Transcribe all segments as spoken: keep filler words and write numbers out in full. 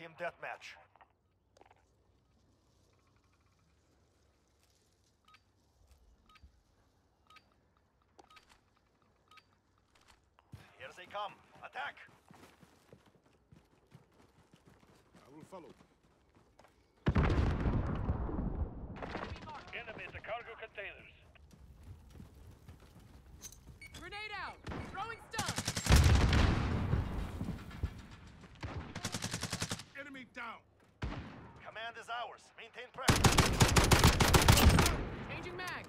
Team deathmatch. Here they come. Attack! I will follow. Enemy at the cargo containers. Grenade out! Throwing stun! Enemy down. Command is ours. Maintain pressure. Changing mag!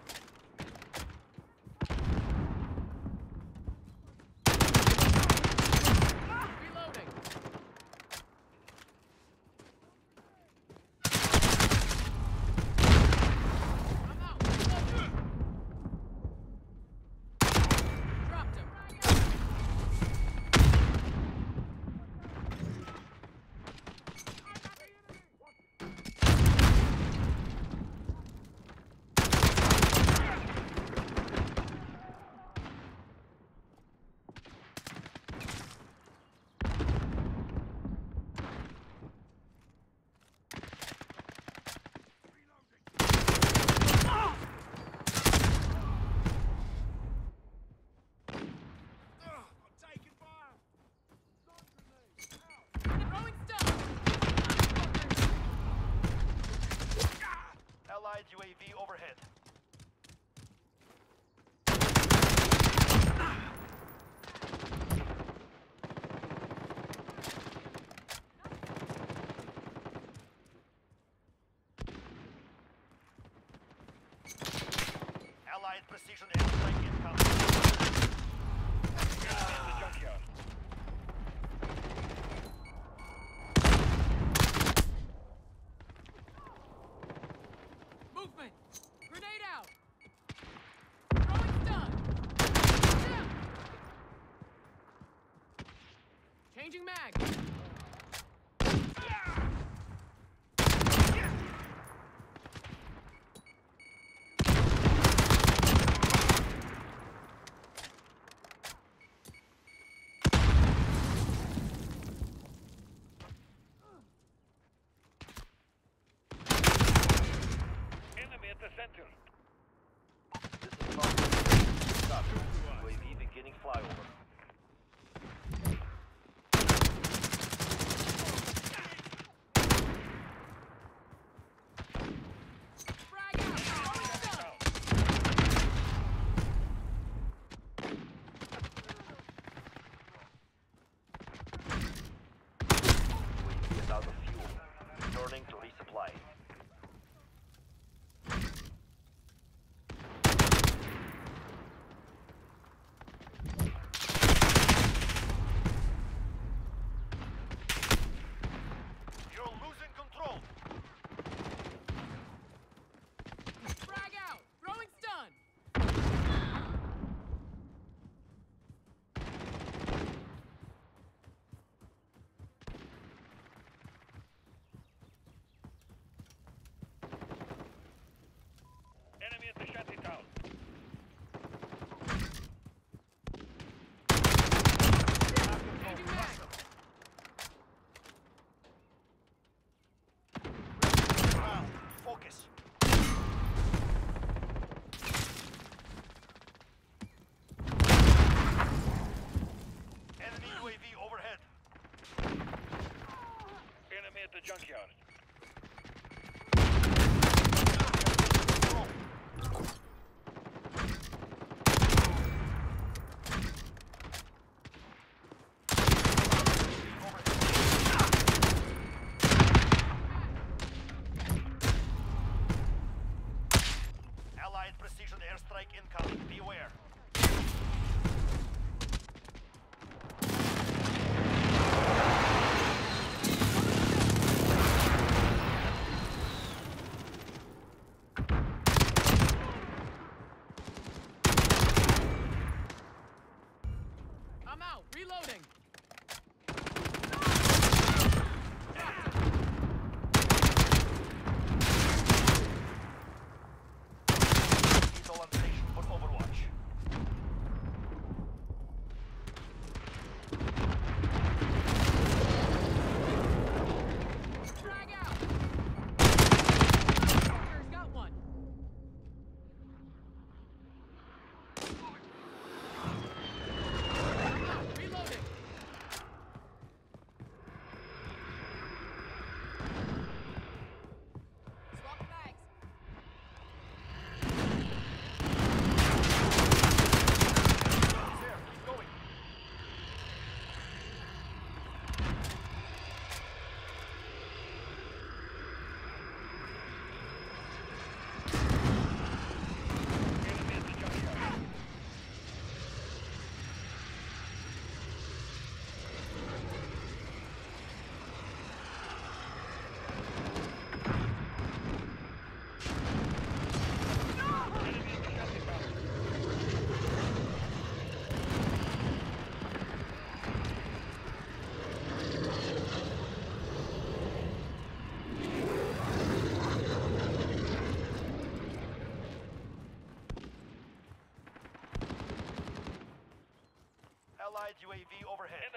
Reloading! I'm out! Reloading! Dropped him! Throwing stun! Allied U A V overhead. Allied precision airstrike incoming. Enemy at the junkyard. Movement! Grenade out! Throwing stun! Yeah. Changing mag! Enemy at the center. This is Falcon. Stop. U A V beginning flyover. Frag out! Throwing stun! U A V is out of fuel. Returning to resupply. You're losing control. Frag out! Throwing stun! Enemy at the shanty town. Changing mag! Round. Focus. Enemy U A V overhead. Enemy at the junkyard. Allied precision airstrike incoming. Beware.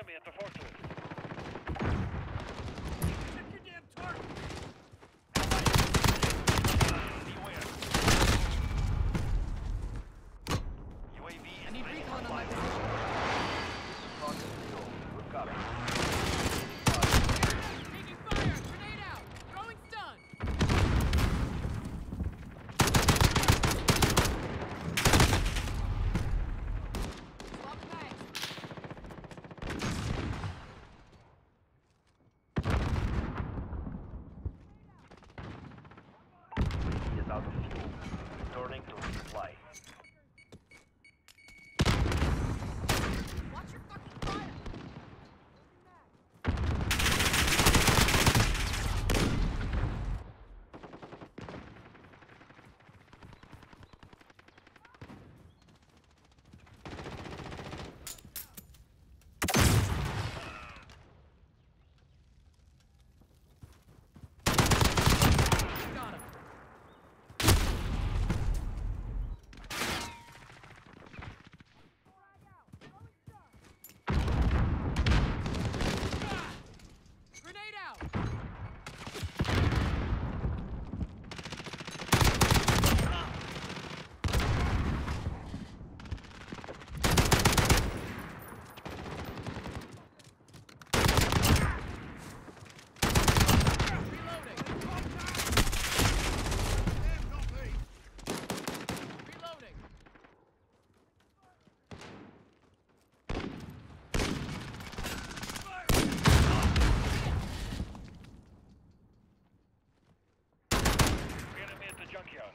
Enemy at the fortress. Check your damn target! Beware. U A V I is need ready recon for on my flight. position. Target control. We're coming. Taking fire! Grenade out! Throwing stun! Swap bags. He is out of fuel. Returning to resupply. Watch your fucking fire! Got him. Grenade out! Reloading! Damn, don't leave! Reloading! Enemy at the junkyard.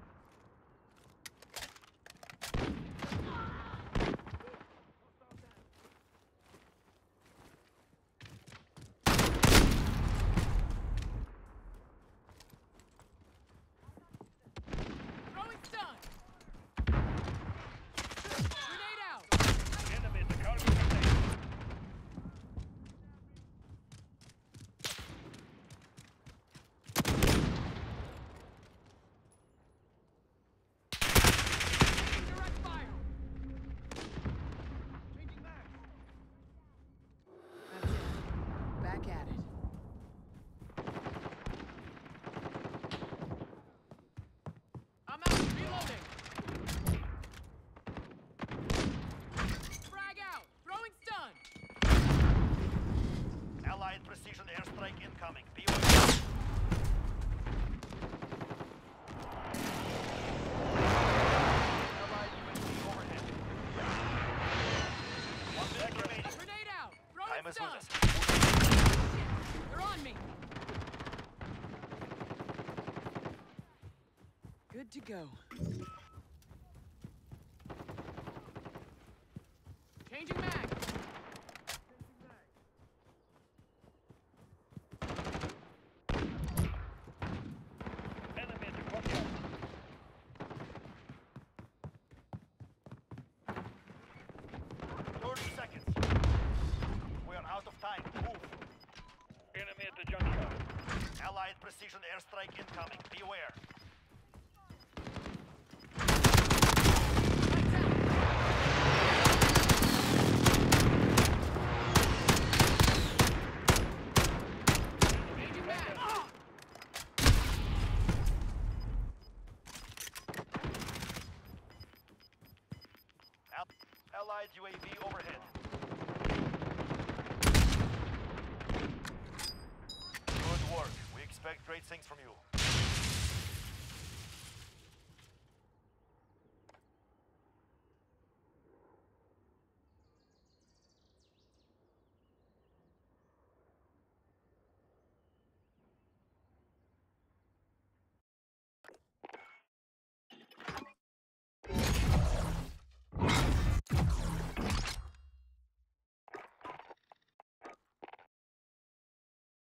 Throwing stun! Grenade out! Enemy at the cargo container. Direct fire! Changing mags! That's it. Back at it. I'm out. Reloading. Frag out. Throwing stun. Allied precision airstrike incoming. Beware. Allied U A V overhead. One minute remaining. Grenade out. Throwing Time is stun. with us. Shit. They're on me. Good to go. Changing mag. Enemy at the courtyard. thirty seconds. We are out of time. Move. Enemy at the junkyard. Allied precision airstrike incoming. Beware. Changing mag. Al- Allied U A V overhead. Good work. We expect great things from you.